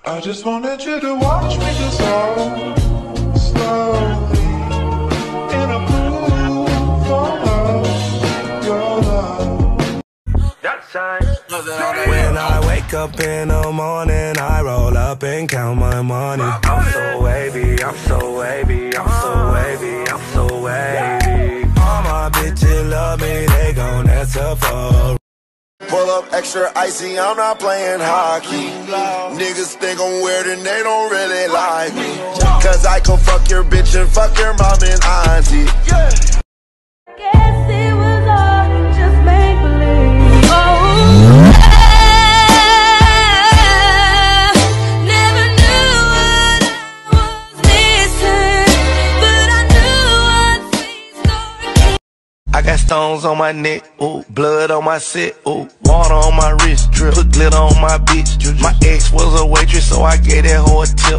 I just wanted you to watch me dissolve slowly in a pool of your love. When I wake up in the morning, I roll up and count my money. I'm so wavy, I'm so wavy, I'm so wavy, I'm so wavy. All my bitches love me, they gon' answer for. Pull up extra icy, I'm not playing hockey. Niggas think I'm weird and they don't really like me. Cause I can fuck your bitch and fuck your mom and auntie. Guess it was all just make-believe. Oh, never knew what I was missing, but I knew what I got stones on my neck, ooh, blood on my set, ooh, water on my wrist, drip, put glitter on my bitch. My ex was a waitress, so I gave that hoe a tip.